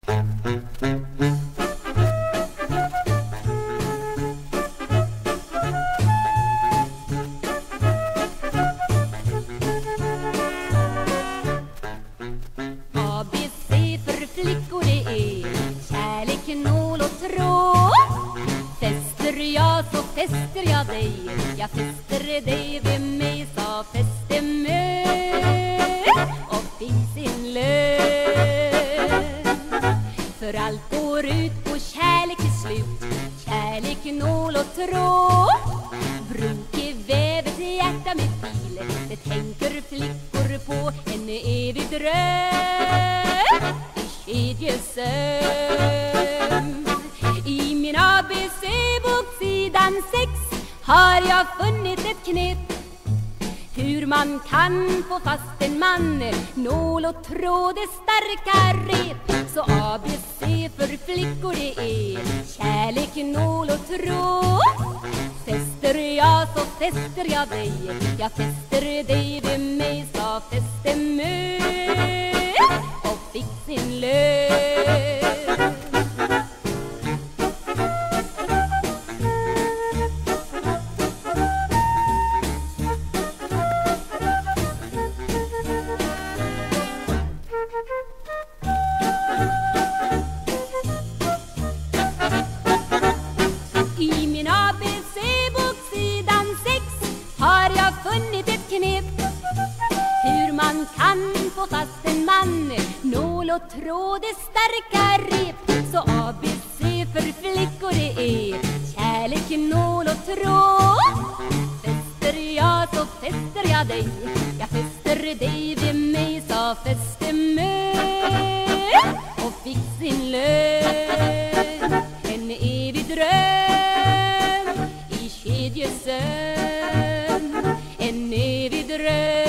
ABC för flickor det är kärlek, nål och tråd. Fäster jag så fäster jag dig, jag fäster dig vid mig, så fäste mig och fick sin lön. För allt går ut på kärlek till slut, kärlek, nål och tråd. Brunke vävet hjärta med bil, det tänker flickor på en evig dröm i kedjesömn. I min ABC-bok sidan 6 har jag funnit ett knep hur man kan få fast en man, nål och tråd är starka rep. Så ABC för flickor det är kärlek, nål och tråd. Fäster jag så fäster jag dig, jag fäster dig vid mig, så fäste mig och fick sin lön. I min ABC-bok sidan 6 har jag funnit ett knep hur man kan få fast en man, nål och tråd är starka rep. Så ABC för flickor det är kärlek, nål och tråd. Fäster jag så fäster jag dig, jag fäster dig vid mig, så fäste mig och fick sin lön. En evig dröm i kedjesömn, en evig dröm.